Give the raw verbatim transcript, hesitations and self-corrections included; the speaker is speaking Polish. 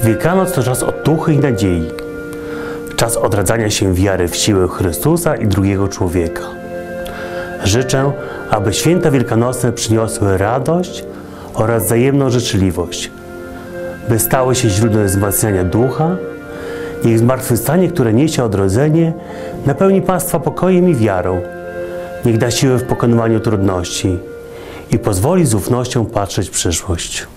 Wielkanoc to czas otuchy i nadziei. Czas odradzania się wiary w siłę Chrystusa i drugiego człowieka. Życzę, aby święta wielkanocne przyniosły radość oraz wzajemną życzliwość, by stały się źródłem wzmacniania ducha. Niech zmartwychwstanie, które niesie odrodzenie, napełni Państwa pokojem i wiarą. Niech da siłę w pokonywaniu trudności i pozwoli z ufnością patrzeć w przyszłość.